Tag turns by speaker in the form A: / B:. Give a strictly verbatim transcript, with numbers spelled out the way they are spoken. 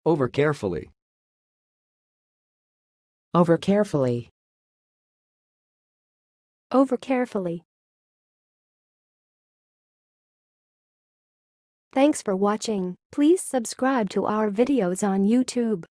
A: Overcarefully.
B: overcarefully,
C: overcarefully. Thanks for watching. Please subscribe to our videos on YouTube.